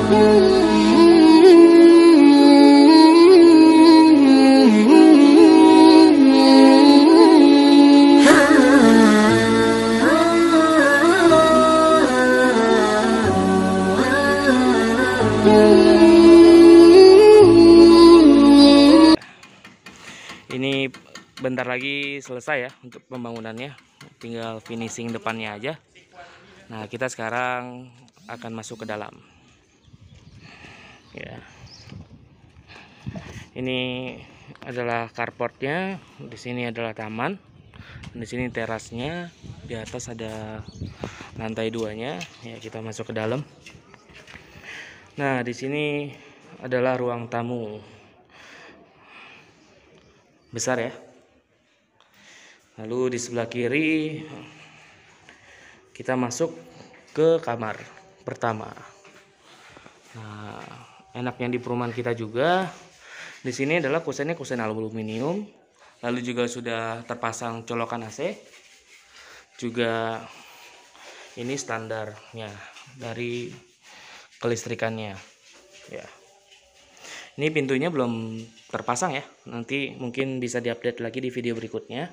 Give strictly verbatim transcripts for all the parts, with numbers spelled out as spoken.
Ini bentar lagi selesai ya untuk pembangunannya, tinggal finishing depannya aja. Nah, kita sekarang akan masuk ke dalam. Ya. Ini adalah carportnya, di sini adalah taman, di sini terasnya, di atas ada lantai duanya. Ya, kita masuk ke dalam. Nah, di sini adalah ruang tamu. Besar ya. Lalu di sebelah kiri kita masuk ke kamar pertama. Nah, enaknya di perumahan kita juga di sini adalah kusennya kusen aluminium. Lalu juga sudah terpasang colokan A C. Juga ini standarnya dari kelistrikannya. Ya. Ini pintunya belum terpasang ya, nanti mungkin bisa diupdate lagi di video berikutnya.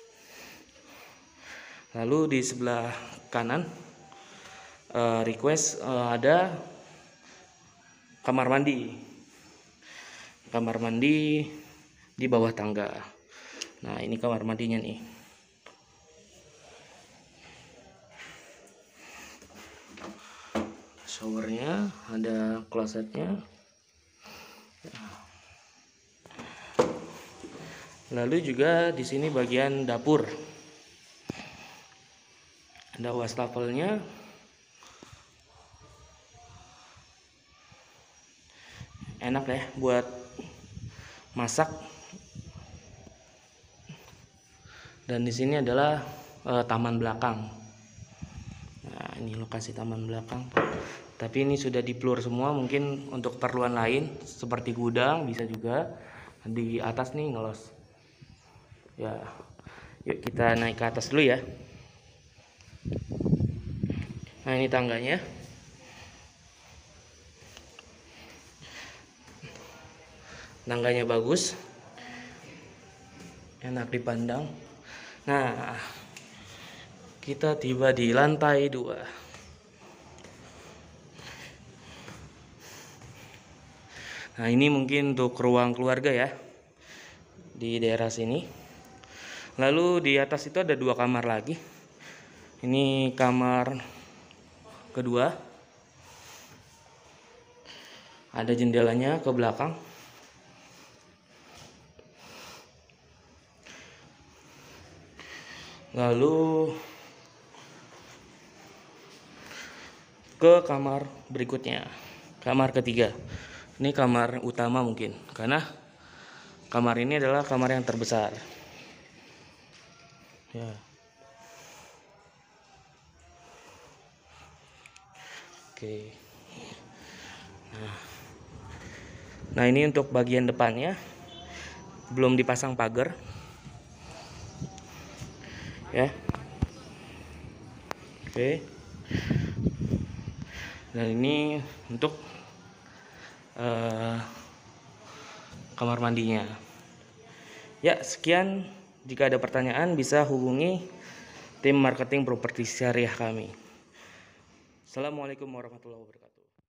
Lalu di sebelah kanan uh, request uh, ada kamar mandi. Kamar mandi di bawah tangga. Nah, ini kamar mandinya nih. Showernya, ada klosetnya. Lalu juga di sini bagian dapur. Ada wastafelnya. Enak ya buat masak. Dan di sini adalah eh, taman belakang. Nah, ini lokasi taman belakang. Tapi ini sudah di-floor semua, mungkin untuk keperluan lain seperti gudang bisa juga. Di atas nih ngelos. Ya, yuk kita naik ke atas dulu ya. Nah, ini tangganya. Tangganya bagus, enak dipandang. Nah, kita tiba di lantai dua. Nah, ini mungkin untuk ruang keluarga ya di daerah sini. Lalu di atas itu ada dua kamar lagi. Ini kamar kedua. Ada jendelanya ke belakang. Lalu ke kamar berikutnya, kamar ketiga. Ini kamar utama mungkin, karena kamar ini adalah kamar yang terbesar. Ya. Oke. Nah. Nah, ini untuk bagian depannya belum dipasang pagar. Ya. Oke. Dan ini untuk uh, kamar mandinya. Ya, sekian. Jika ada pertanyaan bisa hubungi tim marketing properti syariah kami. Assalamualaikum warahmatullahi wabarakatuh.